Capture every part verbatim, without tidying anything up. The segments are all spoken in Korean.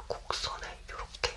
그 곡선에 이렇게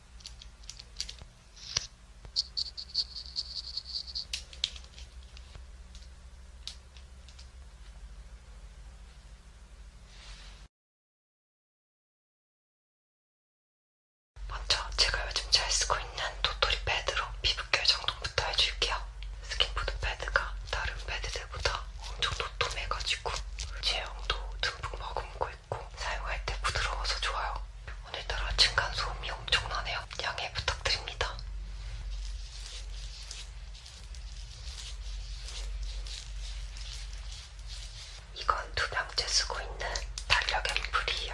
먼저 제가 요즘 잘 쓰고 있는 도토리 패드로 피부결 정돈부터 해줄게요. 스킨푸드 패드가 다른 패드들보다 엄청 도톰해가지고 제형도 듬뿍 머금고 있고 사용할 때 부드러워서 좋아요. 오늘따라 층간소음이 엄청나네요. 양해 부탁드립니다. 이건 두 병째 쓰고 있는 달력 앰플이에요.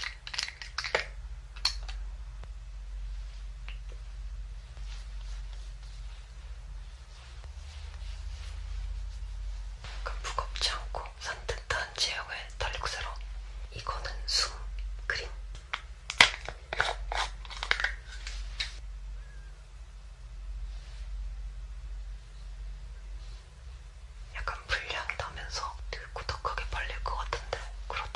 무겁지 않고 산뜻한 제형의 달력 세럼. 이거는 숨 크림. 약간 불량이 나면서 되게 꾸덕하게 발릴 것 같은데 그렇죠?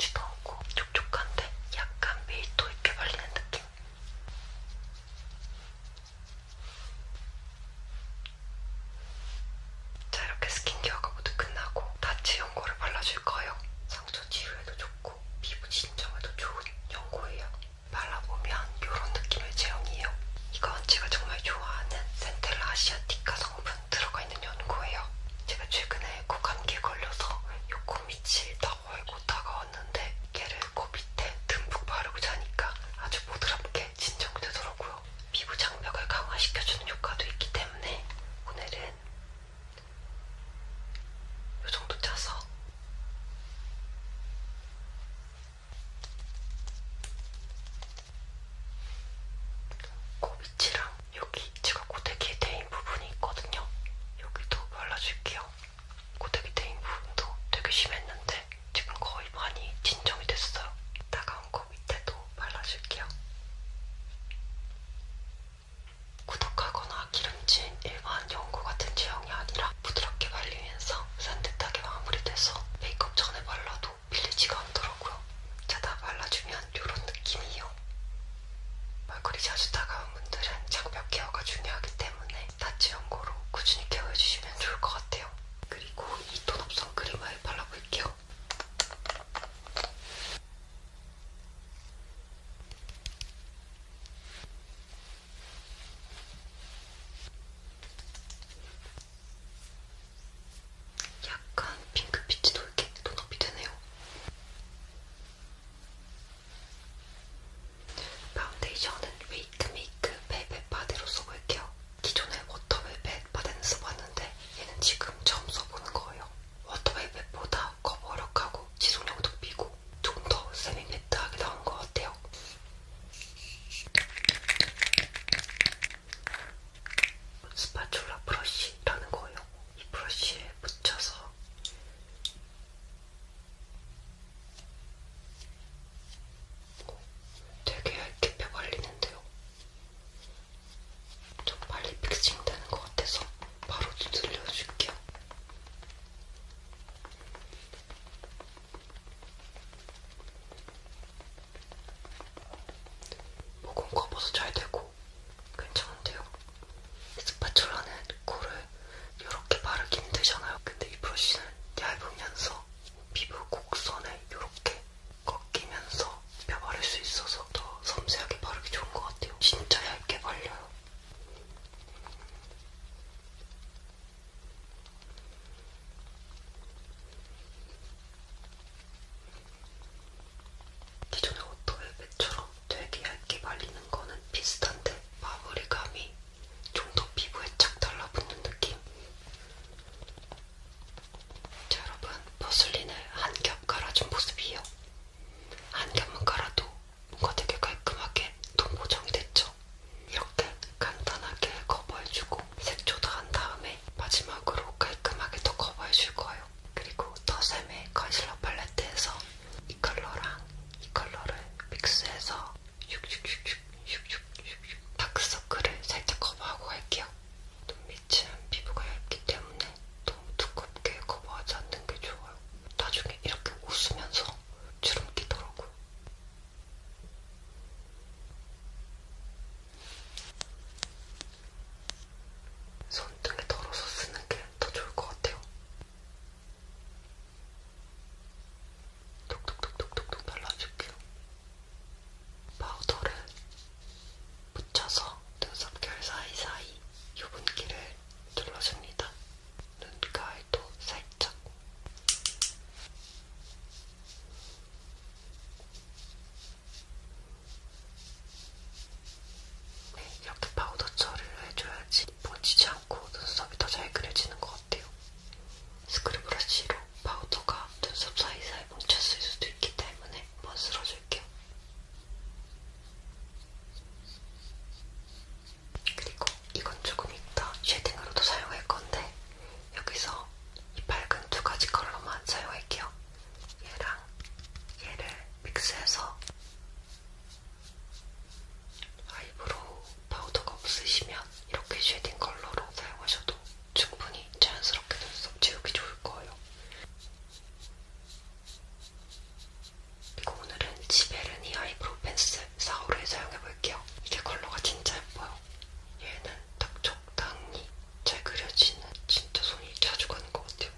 지베르니 아이브로우 펜슬 사 호를 사용해볼게요. 이게 컬러가 진짜 예뻐요. 얘는 딱 적당히 잘 그려지는, 진짜 손이 자주 가는 것 같아요.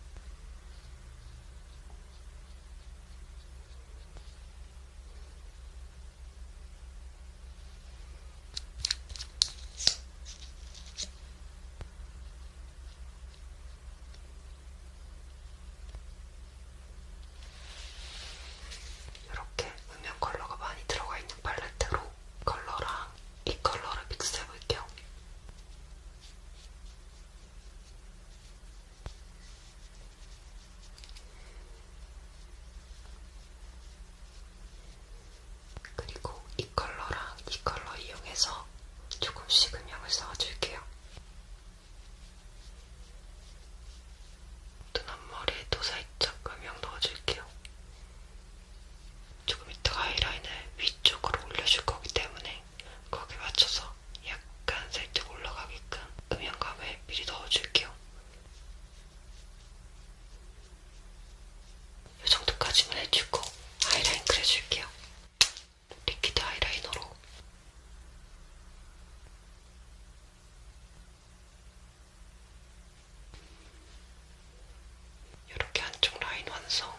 이렇게 음영 컬러가 많이 들어가 있는 팔레트로 컬러랑 이 컬러를 믹스해볼게요. 그리고 이 컬러랑 이 컬러 이용해서 조금씩 음영을 쌓아줄게요. 눈 앞머리에도 살짝 음영 넣어줄게요. 조금 이따가 아이라인을 위쪽으로 올려줄 거기 때문에 거기에 맞춰서 약간 살짝 올라가게끔 음영감을 미리 넣어줄게요. 이 정도까지만 해주고 아이라인 그려줄게요. 리퀴드 아이라이너로. 이렇게 한쪽 라인 완성.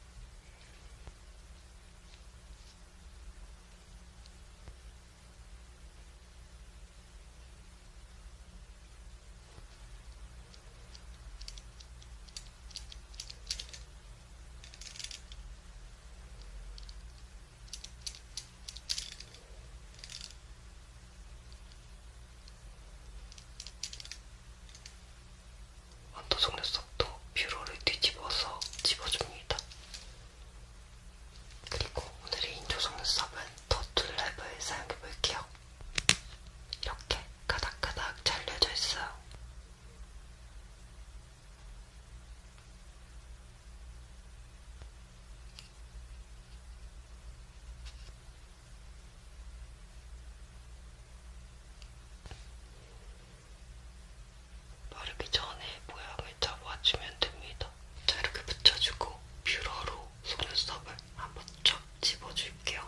언더 속눈썹도 뷰러를 뒤집어서 집어줍니다. 그리고 오늘의 인조 속눈썹은 더툴랩을 사용해볼게요. 이렇게 가닥가닥 잘려져 있어요. 바르기 전에 모양을 잡아주면 됩니다. 자, 이렇게 붙여주고 뷰러로 속눈썹을 한번 쫙 집어줄게요.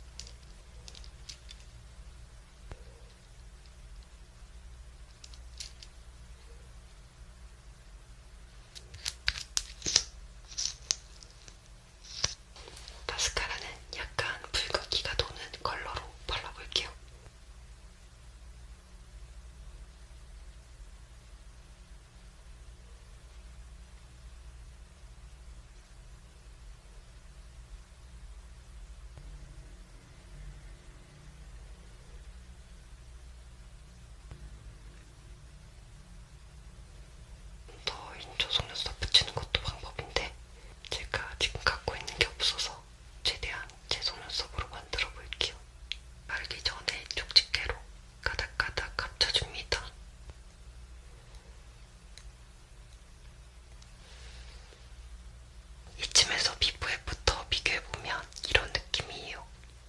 마스카라는 약간 붉은기가 도는 컬러로 발라볼게요. 더 인조 속눈썹 붙이는 것도 방법인데 제가 지금 갖고 있는 게 없어서 최대한 제 속눈썹으로 만들어 볼게요. 바르기 전에 쪽집게로 가닥가닥 감춰줍니다. 이쯤에서 피부에부터 비교해보면 이런 느낌이에요.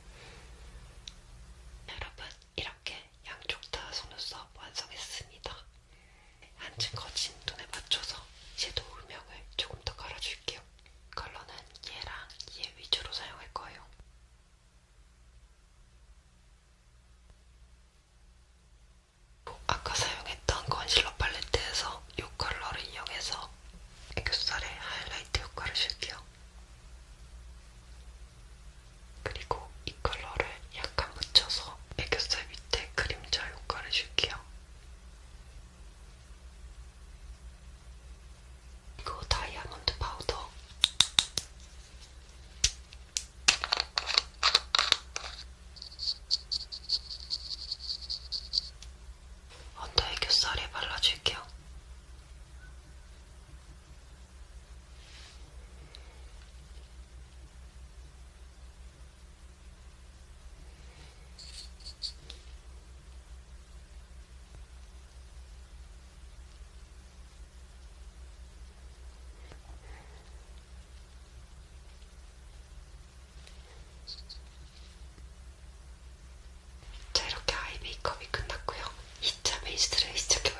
여러분, 이렇게 양쪽 다 속눈썹 완성했습니다. 한층 거친 눈에 맞춰서 섀도우 음영을 조금 더 깔아줄게요. 컬러는 얘랑 얘 위주로 사용할 거예요. 아까 사용했던 컨실러 팔레트에서 이 컬러를 이용해서 애교살에 하이라이트 효과를 줄게요. 그리고 이 컬러를 약간 묻혀서 애교살 밑에 그림자 효과를 줄게요. 그리고 다이아몬드 파우더. 언더 애교살에 발라줄게요. 자, 이렇게 아이 메이크업이 끝났고요. 이 차 베이스를 시작해